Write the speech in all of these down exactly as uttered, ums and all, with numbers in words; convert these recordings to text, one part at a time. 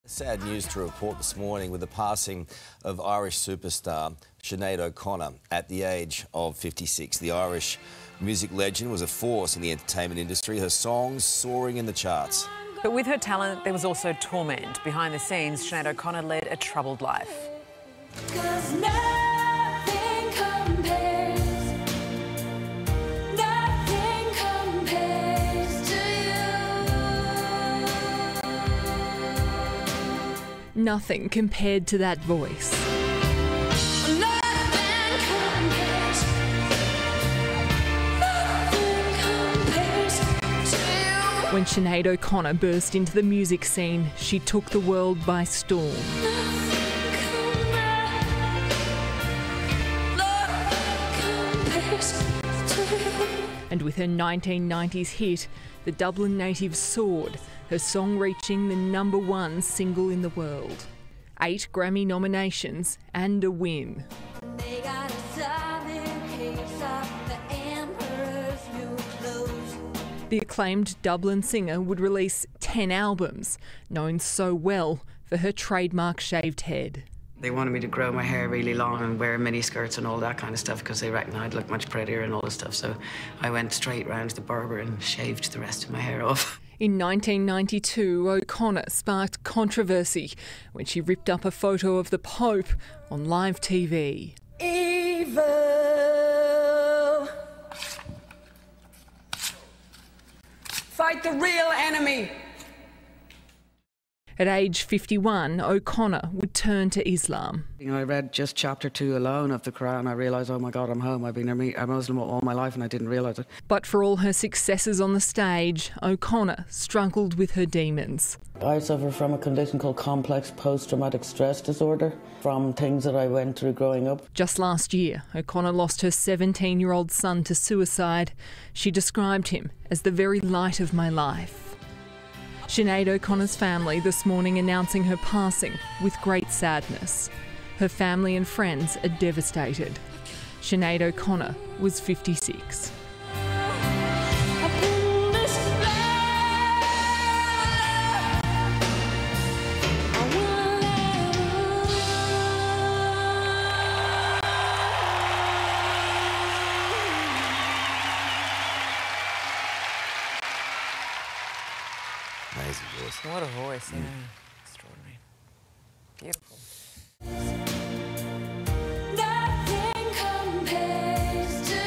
Sad news to report this morning with the passing of Irish superstar Sinéad O'Connor at the age of fifty-six. The Irish music legend was a force in the entertainment industry, her songs soaring in the charts. But with her talent, there was also torment. Behind the scenes, Sinéad O'Connor led a troubled life. Cause nothing compares, nothing compares to you. Nothing compared to that voice. Nothing compares, nothing compares to you. When Sinéad O'Connor burst into the music scene, she took the world by storm. And with her nineteen nineties hit, the Dublin native soared, her song reaching the number one single in the world. Eight Grammy nominations and a win. They got a solid case of the emperor's new clothes. The acclaimed Dublin singer would release ten albums, known so well for her trademark shaved head. They wanted me to grow my hair really long and wear mini skirts and all that kind of stuff because they reckoned I'd look much prettier and all this stuff. So I went straight round to the barber and shaved the rest of my hair off. In nineteen ninety-two, O'Connor sparked controversy when she ripped up a photo of the Pope on live T V. Evil. Fight the real enemy! At age fifty-one, O'Connor would turn to Islam. You know, I read just chapter two alone of the Quran. I realised, oh my God, I'm home. I've been a Muslim all my life and I didn't realise it. But for all her successes on the stage, O'Connor struggled with her demons. I suffer from a condition called complex post-traumatic stress disorder from things that I went through growing up. Just last year, O'Connor lost her seventeen-year-old son to suicide. She described him as the very light of my life. Sinéad O'Connor's family this morning announcing her passing with great sadness. Her family and friends are devastated. Sinéad O'Connor was fifty-six. Amazing voice. What a voice, yeah. Mm. Extraordinary. Beautiful. Nothing compares to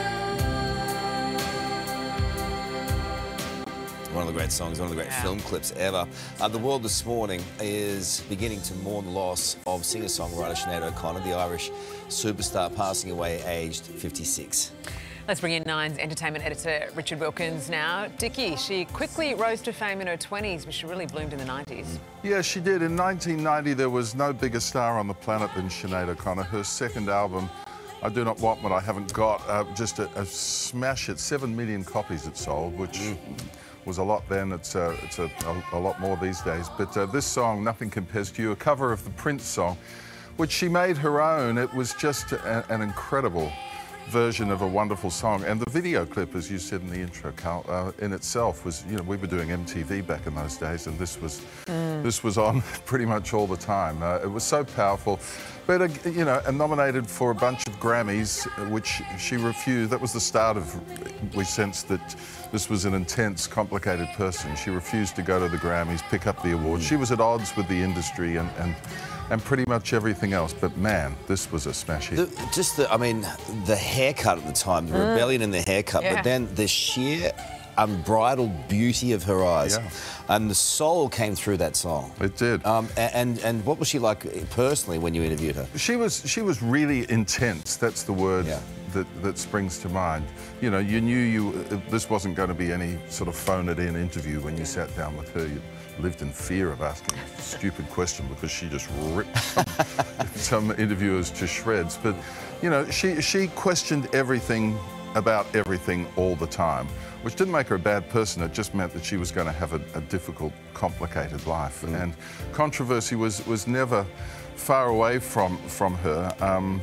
you. One of the great songs, one of the great Yeah. film clips ever. Uh, the world this morning is beginning to mourn the loss of singer-songwriter Sinéad O'Connor, the Irish superstar, passing away aged fifty-six. Let's bring in Nine's entertainment editor, Richard Wilkins now. Dickie, she quickly rose to fame in her twenties, but she really bloomed in the nineties. Yeah, she did. In nineteen ninety, there was no bigger star on the planet than Sinéad O'Connor. Her second album, I Do Not Want What I Haven't Got, uh, just a, a smash hit. Seven million copies it sold, which mm. was a lot then. It's, uh, it's a, a, a lot more these days. But uh, this song, Nothing Compares to You, a cover of the Prince song, which she made her own. It was just a, an incredible version of a wonderful song, and the video clip, as you said in the intro, Carl, uh, in itself was, you know, we were doing M T V back in those days, and this was mm. this was on pretty much all the time. Uh, it was so powerful, but uh, you know, and nominated for a bunch of Grammys, which she refused. That was the start of. We sensed that this was an intense, complicated person. She refused to go to the Grammys, pick up the awards. She was at odds with the industry and. and And pretty much everything else, but man, this was a smash hit. The, just the, I mean, the haircut at the time, the mm. rebellion in the haircut, yeah. but then the sheer unbridled beauty of her eyes, yeah. and the soul came through that song. It did. Um, and and what was she like personally when you interviewed her? She was she was really intense. That's the word yeah. that that springs to mind. You know, you knew you this wasn't going to be any sort of phone-it-in interview when you sat down with her. You, lived in fear of asking a stupid question because she just ripped some, some interviewers to shreds. But, you know, she, she questioned everything about everything all the time, which didn't make her a bad person. It just meant that she was going to have a, a difficult, complicated life. Mm. And controversy was, was never far away from, from her. Um,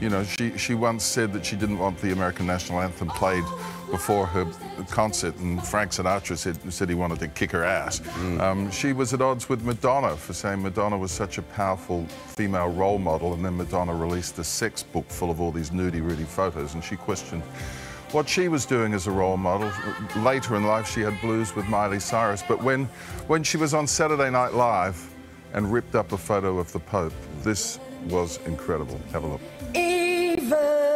You know, she, she once said that she didn't want the American national anthem played before her concert, and Frank Sinatra said, said he wanted to kick her ass. Mm. Um, she was at odds with Madonna for saying Madonna was such a powerful female role model, and then Madonna released a sex book full of all these nudie-rudie photos, and she questioned what she was doing as a role model. Later in life, she had blues with Miley Cyrus, but when, when she was on Saturday Night Live and ripped up a photo of the Pope, this was incredible. Have a look. Evil.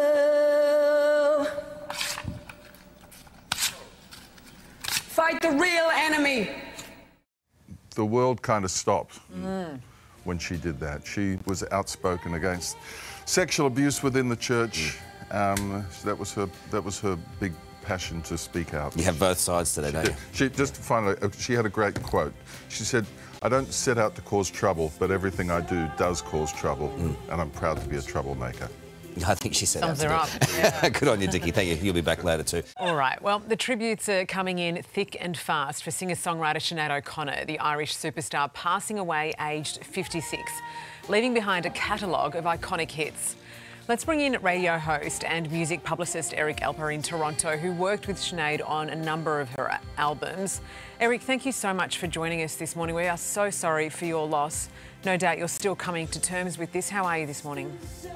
Fight the real enemy. The world kind of stopped mm. when she did that. She was outspoken against sexual abuse within the church. Mm. Um, that was her. That was her big passion to speak out. You have both sides today, don't you? She just finally. She had a great quote. She said, "I don't set out to cause trouble, but everything I do does cause trouble, mm. and I'm proud to be a troublemaker." I think she said Sums that. her up. Yeah. Good on you, Dickie. Thank you. You'll be back later too. All right. Well, the tributes are coming in thick and fast for singer-songwriter Sinéad O'Connor, the Irish superstar, passing away aged fifty-six, leaving behind a catalogue of iconic hits. Let's bring in radio host and music publicist Eric Alper in Toronto, who worked with Sinéad on a number of her albums. Eric, thank you so much for joining us this morning. We are so sorry for your loss. No doubt you're still coming to terms with this. How are you this morning?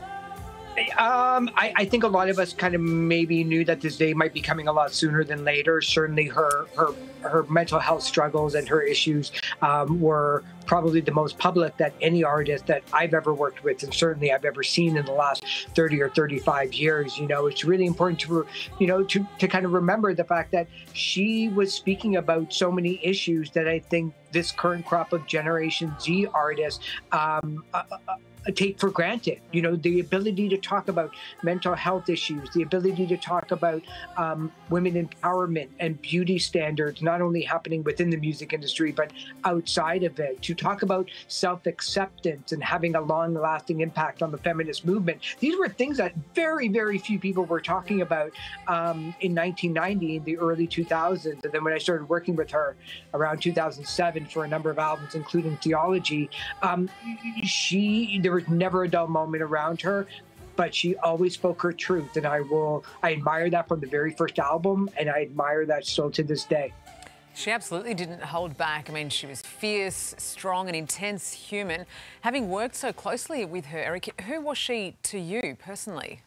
Um, I, I think a lot of us kind of maybe knew that this day might be coming a lot sooner than later. Certainly her her her mental health struggles and her issues um, were probably the most public that any artist that I've ever worked with, and certainly I've ever seen in the last thirty or thirty-five years. You know, it's really important to, you know, to, to kind of remember the fact that she was speaking about so many issues that I think this current crop of Generation Z artists um, uh, uh, take for granted. You know, the ability to talk about mental health issues, the ability to talk about um, women empowerment and beauty standards, not only happening within the music industry, but outside of it, to talk about self-acceptance and having a long-lasting impact on the feminist movement. These were things that very, very few people were talking about um, in nineteen ninety, in the early two thousands. And then when I started working with her around two thousand seven for a number of albums, including Theology, um, she, there was never a dull moment around her, but she always spoke her truth. And I will, I admire that from the very first album, and I admire that still to this day. She absolutely didn't hold back. I mean, she was fierce, strong and intense human. Having worked so closely with her, Eric, who was she to you personally?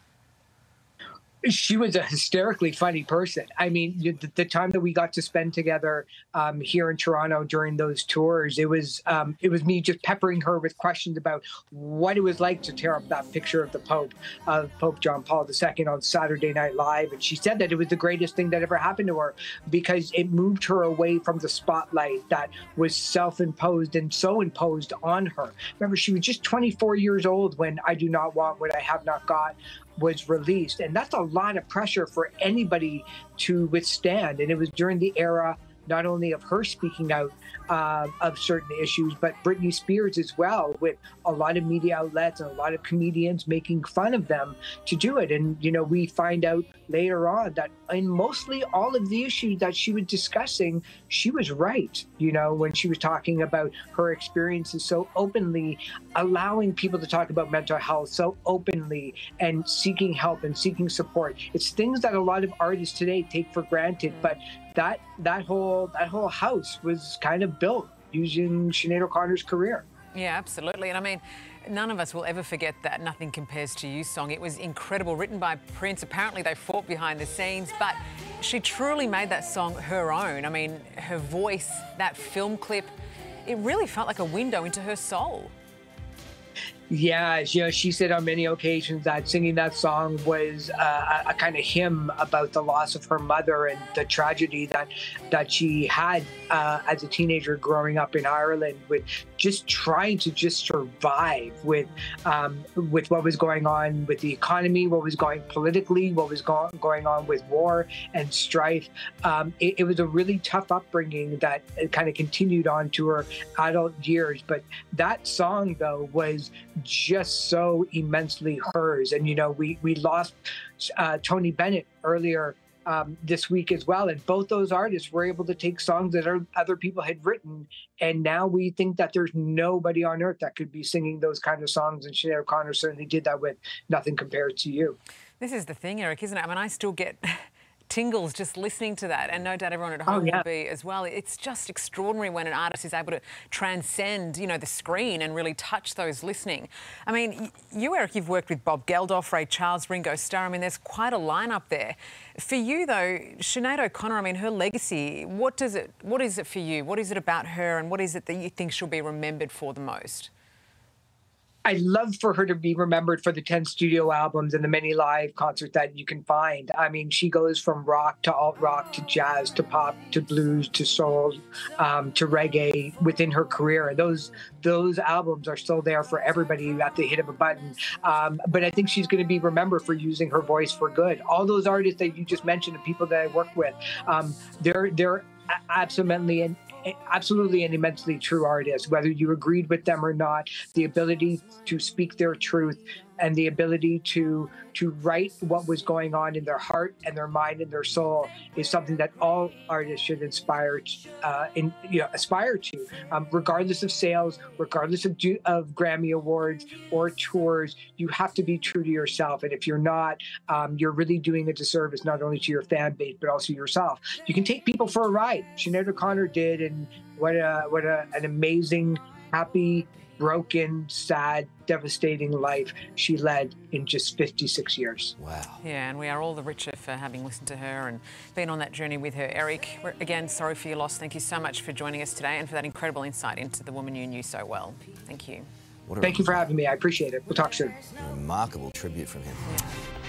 She was a hysterically funny person. I mean, the, the time that we got to spend together um, here in Toronto during those tours, it was um, it was me just peppering her with questions about what it was like to tear up that picture of the Pope, of Pope John Paul the Second on Saturday Night Live. And she said that it was the greatest thing that ever happened to her because it moved her away from the spotlight that was self-imposed and so imposed on her. Remember, she was just twenty-four years old when I Do Not Want What I Have Not Got was released. And that's a lot of pressure for anybody to withstand. And it was during the era not only of her speaking out uh, of certain issues, but Britney Spears as well, with a lot of media outlets and a lot of comedians making fun of them to do it. And, you know, we find out later on that in mostly all of the issues that she was discussing, she was right, you know, when she was talking about her experiences so openly, allowing people to talk about mental health so openly and seeking help and seeking support. It's things that a lot of artists today take for granted, but that that whole that whole house was kind of built using Sinéad O'Connor's career. Yeah, absolutely. And I mean, none of us will ever forget that Nothing Compares to You song. It was incredible, written by Prince. Apparently they fought behind the scenes, but she truly made that song her own. I mean, her voice, that film clip, it really felt like a window into her soul. Yeah, you know, she said on many occasions that singing that song was uh, a, a kind of hymn about the loss of her mother and the tragedy that that she had uh, as a teenager growing up in Ireland, with just trying to just survive with um, with what was going on with the economy, what was going politically, what was go going on with war and strife. Um, it, it was a really tough upbringing that kind of continued on to her adult years. But that song, though, was just so immensely hers. And, you know, we, we lost uh, Tony Bennett earlier um, this week as well. And both those artists were able to take songs that are, other people had written, and now we think that there's nobody on earth that could be singing those kind of songs. And Sinead O'Connor certainly did that with Nothing Compares to You. This is the thing, Eric, isn't it? I mean, I still get tingles just listening to that, and no doubt everyone at home oh, yeah. will be as well. It's just extraordinary when an artist is able to transcend, you know, the screen and really touch those listening. I mean, you, Eric, you've worked with Bob Geldof, Ray Charles, Ringo Starr. I mean, there's quite a lineup there. For you, though, Sinead O'Connor, I mean, her legacy, what does it, what is it for you? What is it about her, and what is it that you think she'll be remembered for the most? I'd love for her to be remembered for the ten studio albums and the many live concerts that you can find. I mean, she goes from rock to alt rock to jazz to pop to blues to soul um, to reggae within her career. And those those albums are still there for everybody at the hit of a button. Um, but I think she's going to be remembered for using her voice for good. All those artists that you just mentioned, the people that I work with, um, they're they're absolutely an absolutely an immensely true artist, whether you agreed with them or not. The ability to speak their truth and the ability to to write what was going on in their heart and their mind and their soul is something that all artists should inspire, uh, in, you know, aspire to, um, regardless of sales, regardless of, of Grammy Awards or tours. You have to be true to yourself, and if you're not, um, you're really doing a disservice not only to your fan base but also yourself. You can take people for a ride. Sinead O'Connor did, and what a what a, an amazing, happy, broken, sad, devastating life she led in just fifty-six years. Wow. Yeah, and we are all the richer for having listened to her and been on that journey with her. Eric, we're, again, sorry for your loss. Thank you so much for joining us today and for that incredible insight into the woman you knew so well. Thank you. Thank you for having me. I appreciate it. We'll talk soon. A remarkable tribute from him. Yeah.